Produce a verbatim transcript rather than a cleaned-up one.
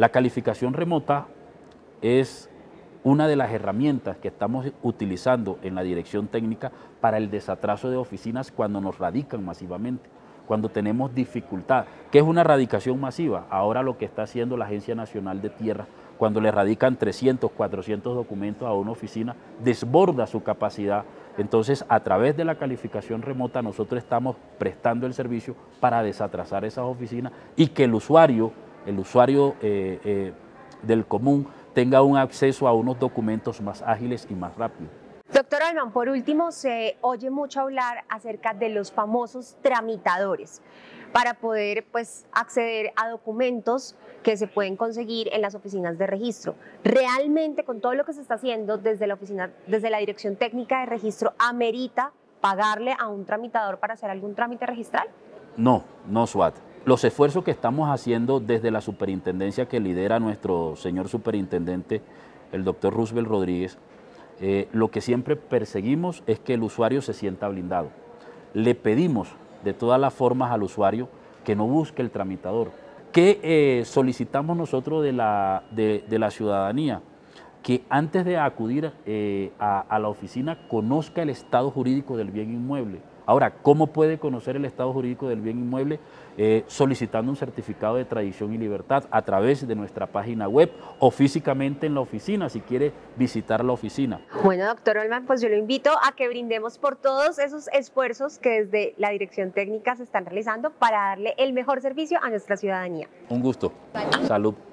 La calificación remota es una de las herramientas que estamos utilizando en la dirección técnica para el desatraso de oficinas cuando nos radican masivamente, cuando tenemos dificultad. ¿Qué es una radicación masiva? Ahora lo que está haciendo la Agencia Nacional de Tierra, cuando le radican trescientos, cuatrocientos documentos a una oficina, desborda su capacidad. Entonces, a través de la calificación remota, nosotros estamos prestando el servicio para desatrasar esas oficinas y que el usuario, el usuario eh, eh, del común, tenga un acceso a unos documentos más ágiles y más rápidos. Doctor Alman, por último, se oye mucho hablar acerca de los famosos tramitadores para poder pues, acceder a documentos que se pueden conseguir en las oficinas de registro. ¿Realmente, con todo lo que se está haciendo desde la oficina, desde la Dirección Técnica de Registro, amerita pagarle a un tramitador para hacer algún trámite registral? No, no, Suat. Los esfuerzos que estamos haciendo desde la superintendencia que lidera nuestro señor superintendente, el doctor Roosevelt Rodríguez, eh, lo que siempre perseguimos es que el usuario se sienta blindado. Le pedimos de todas las formas al usuario que no busque el tramitador. ¿Qué eh, solicitamos nosotros de la, de, de la ciudadanía? Que antes de acudir eh, a, a la oficina conozca el estado jurídico del bien inmueble. Ahora, ¿cómo puede conocer el estado jurídico del bien inmueble? Eh, solicitando un certificado de tradición y libertad a través de nuestra página web o físicamente en la oficina, si quiere visitar la oficina. Bueno, doctor Alman, pues yo lo invito a que brindemos por todos esos esfuerzos que desde la Dirección Técnica se están realizando para darle el mejor servicio a nuestra ciudadanía. Un gusto. Salud.